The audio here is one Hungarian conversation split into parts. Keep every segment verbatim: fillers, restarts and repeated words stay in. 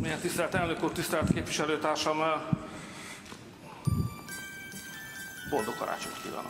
Milyen tisztelt elnök úr, tisztelt képviselőtársam, boldog karácsonyt kívánok!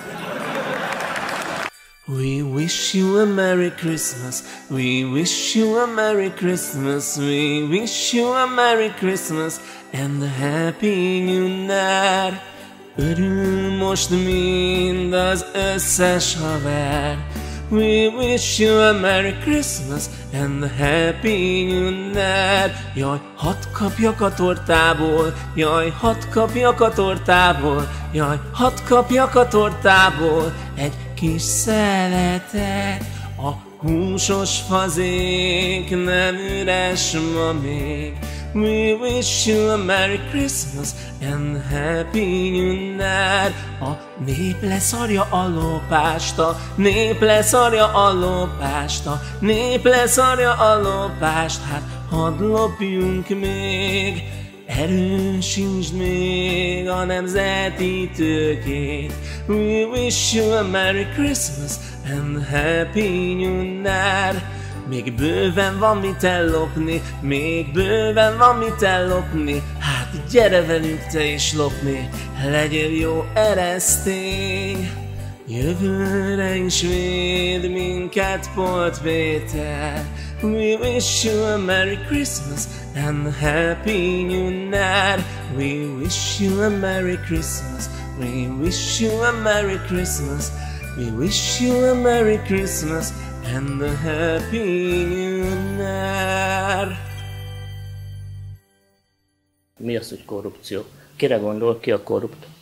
We wish you a Merry Christmas, we wish you a Merry Christmas, we wish you a Merry Christmas and a Happy New Year. Örül most mind az összes haver. We wish you a Merry Christmas and a Happy New Year. Jaj, hadd kapjak a tortából, jaj, hadd kapjak a tortából, jaj, hadd kapjak a tortából egy kis szeletet. A húsos fazék nem üres ma még. We wish you a Merry Christmas and a Happy New Year. A nép leszarja a lopást, a nép leszarja a lopást, a nép leszarja a lopást. Hát hadd lopjunk még, erősítsd még a nemzeti tőkét. We wish you a Merry Christmas and a Happy New Year. Még bőven van mit ellopni, még bőven van mit ellopni. Hát gyere velünk te is lopni, legyél jó eresztény. Jövőre is véd minket Polt Péter. We wish you a Merry Christmas and a Happy New Year. We wish you a Merry Christmas, we wish you a Merry Christmas, we wish you a Merry Christmas and a Happy New Year. Mi az, hogy korrupció? Kire gondol, ki a korrupt?